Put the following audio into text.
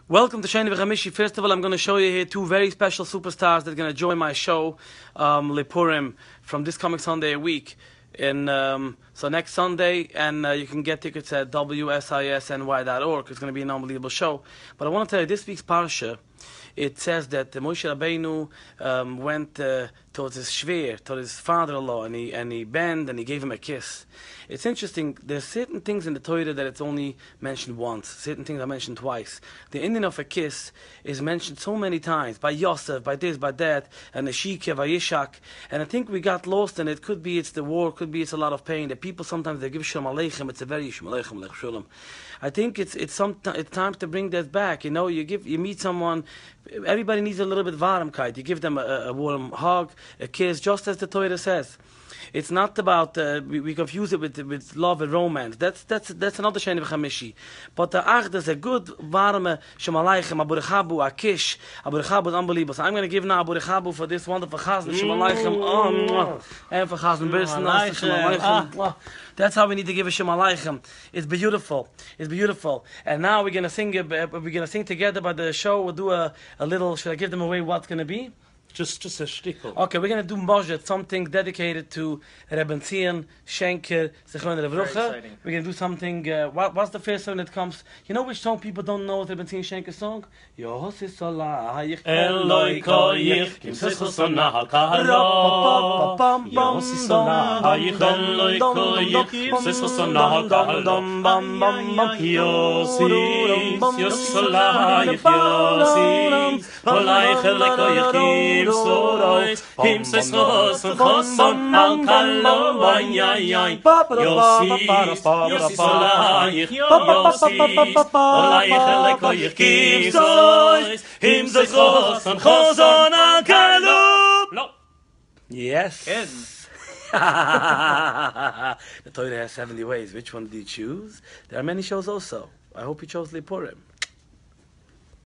Welcome to Shani V'Chamishi. First of all, I'm going to show you here two very special superstars that are going to join my show, Lepurim, from this coming Sunday a week. So next Sunday, and you can get tickets at wsisny.org. It's going to be an unbelievable show. But I want to tell you, this week's Parsha, it says that Moshe Rabbeinu went towards his shver, towards his father-in-law, and he bent and he gave him a kiss. It's interesting. There's certain things in the Torah that it's only mentioned once. Certain things are mentioned twice. The ending of a kiss is mentioned so many times by Yosef, by this, by that, and the Shikha, by Yishak. And I think we got lost in it. Could be it's the war. Could be it's a lot of pain. The people sometimes they give Shalom Aleichem. It's a very Shalom Aleichem, Aleichem Shalom. I think it's time to bring that back. You know, you meet someone. Everybody needs a little bit of varmkeit. You give them a warm hug, a kiss, just as the Torah says. It's not about we confuse it with love and romance. That's another Shani V'Chamishi. But the Ach, there's a good warme Shalom Aleichem, Abu Rechabu, a kish. Abu Rechabu is unbelievable. So I'm going to give now Abu Rechabu for this wonderful chazan Shalom Aleichem, and for chazan Birsen Shalom Aleichem. That's how we need to give a Shalom Aleichem. It's beautiful. It's beautiful. And now we're going to sing. We're going to sing together. By the show, we'll do a little. Should I give them away? What's going to be? Just a shtickle. Okay, we're going to do Moshe, something dedicated to Rebbe Zion, Schenker, Zichron Levrucha. We're going to do something, what's the first song that comes? You know which song people don't know, Rebbe Zion Schenker's song? Yosi Solayich Eloi koyich, kim sechos onah kalo. Yosi Solayich, Eloi koyich, kim sechos onah kalo. Yosi Solayich, Yosi Solayich, Eloi koyich, him says Choson al kalo ay Yosi Solayich Yosi Olayich elekoyich kim him says Choson al kalo. No. Yes. The Torah has 70 ways. Which one did you choose? There are many shows also. I hope you chose Lepurim.